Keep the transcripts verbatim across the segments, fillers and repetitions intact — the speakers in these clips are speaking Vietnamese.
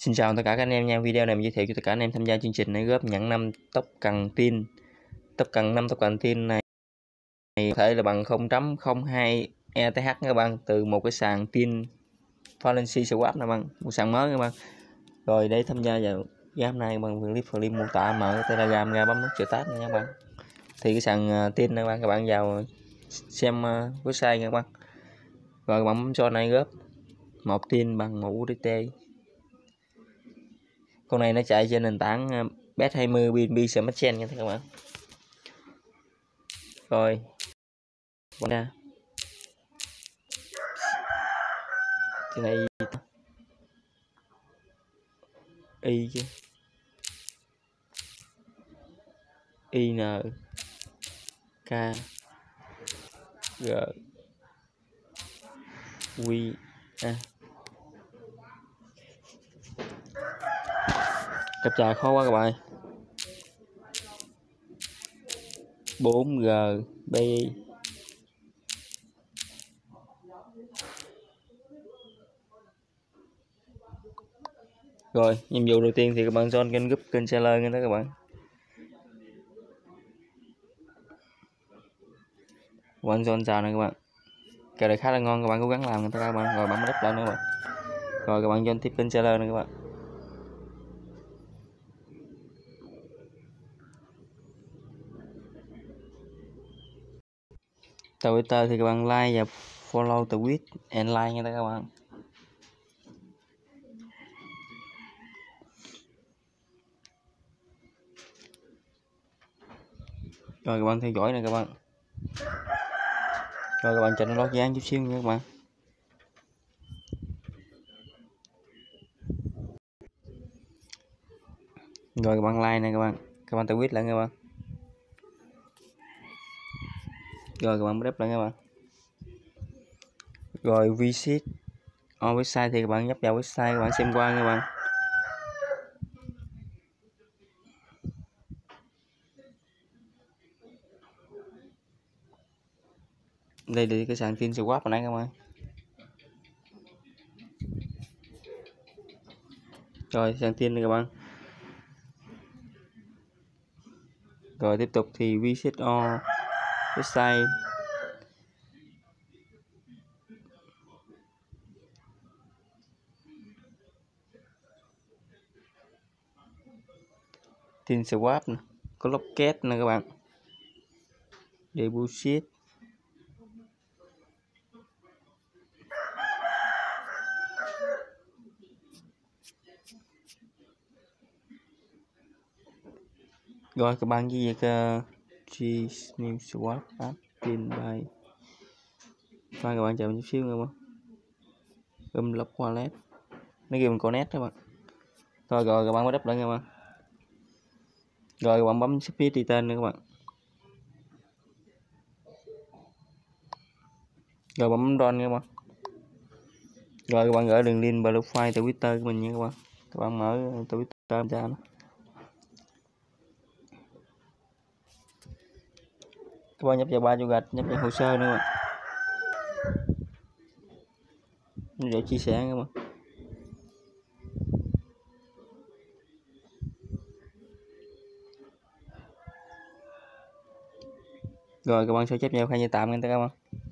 Xin chào tất cả các anh em nha. Video này mình giới thiệu cho tất cả anh em tham gia chương trình này góp nhận năm tốc cần tin. Tốc cần năm tốc cần tin này có thể là bằng không chấm không hai E T H các bạn, từ một cái sàn tin Fallacy Swap nè bạn, một sàn mới các bạn. Rồi để tham gia vào game này bằng click vào link mô tả, mở Telegram ra bấm nút trợ tát nha các bạn. Thì cái sàn tin này bạn, các bạn vào xem website nha các bạn. Rồi các bạn bấm cho này góp một tin bằng một u ét đê. Con này nó chạy trên nền tảng bet hai mươi bê en bê Smart Chain nha các bạn. Rồi ra cái này y chứ i n k g q a. Cặp trà khó quá các bạn. bốn G B. Rồi nhiệm vụ đầu tiên thì các bạn join kênh group kênh seller nha đó các bạn. Các bạn join chào này các bạn. Kèo này khá là ngon, các bạn cố gắng làm các bạn. Rồi bấm nút lại nữa các bạn. Rồi các bạn join tiếp kênh seller này các bạn. Twitter thì các bạn like và follow tweet and like nha các bạn. Rồi các bạn theo dõi này các bạn. Rồi các bạn cho nó lót dáng chút xíu nha các bạn. Rồi các bạn like này các bạn. Các bạn tweet lại các bạn. Rồi các bạn đáp lại các bạn. Rồi visit on website thì các bạn nhấp vào website các bạn xem qua các bạn. Đây là cái sàn tin swap hồi nãy các bạn. Rồi sàn tin này các bạn. Rồi tiếp tục thì visit on website. Tin swap nè, có locket nè các bạn. Deposit. Rồi các bạn ghi việc uh, new swap app tin by. Và các bạn chờ một chút xíu nữa các bạn. Unlock wallet. Nó kêu mình connect các bạn. Rồi rồi các bạn mới đắp lại các bạn. Rồi các bạn bấm submit đi tên nữa các bạn. Rồi bấm run các bạn. Rồi các bạn gửi đường link profile Twitter của mình nha các bạn. Các bạn mở Twitter ra nó. Các bạn nhấp vào ba chỗ gạch, nhấp vào hồ sơ nữa các bạn. Để chia sẻ các bạn. Rồi các bạn sẽ chép vào khai nhận tạm nha các bạn.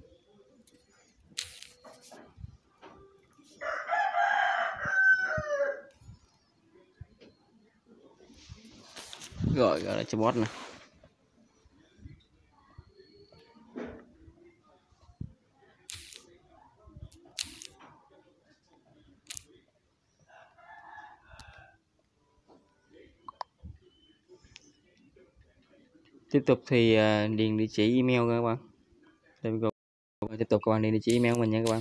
Rồi gọi là cho bot nè. Tiếp tục thì uh, điền địa chỉ email các bạn. Đây, tiếp tục các bạn điền địa chỉ email của mình nha các bạn.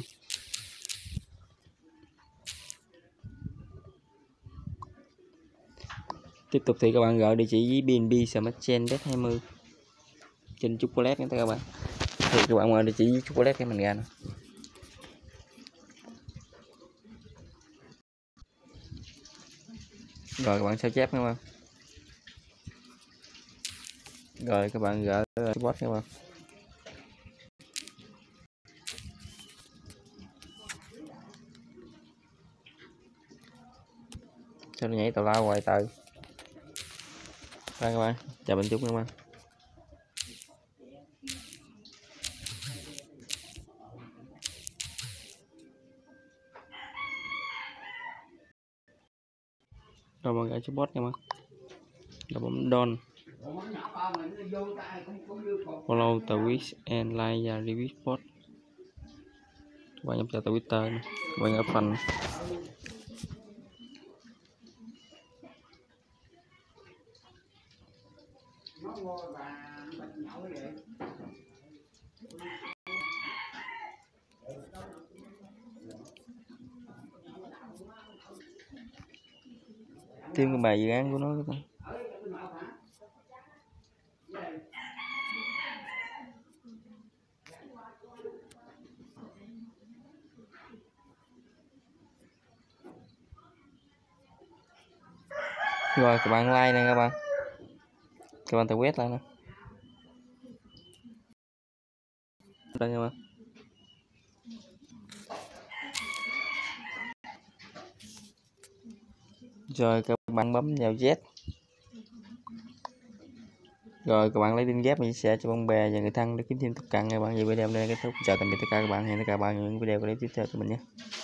Tiếp tục thì các bạn gọi địa chỉ với bê en bê Smart Chain bet hai mươi trên chocolate nha các bạn. Thì các bạn gọi địa chỉ với chocolate cái mình ra nè. Rồi các bạn sao chép các bạn. Rồi các bạn gỡ bot các bạn. cho nó nhảy tào lao hoài từ. Đây các bạn, chào bạn Trúc các bạn. Rồi mọi người cho bot nha bạn. Rồi bấm don. Follow Twitch and like và review bot. Các bạn nhập vào Twitter này. Các bạn ở phần thêm cái bài dự án của nó các bạn. Rồi các bạn like này các bạn. Các bạn tự quét lại nè. Đây các bạn. Rồi các bạn bấm vào Z. Rồi các bạn lấy đinh ghép và chia sẻ cho bạn bè và người thân để kiếm thêm tiếp cận các bạn. Vậy video này kết thúc. Chào tạm biệt tất cả các bạn. Hẹn tất cả các bạn ở những video clip tiếp theo của mình nhé.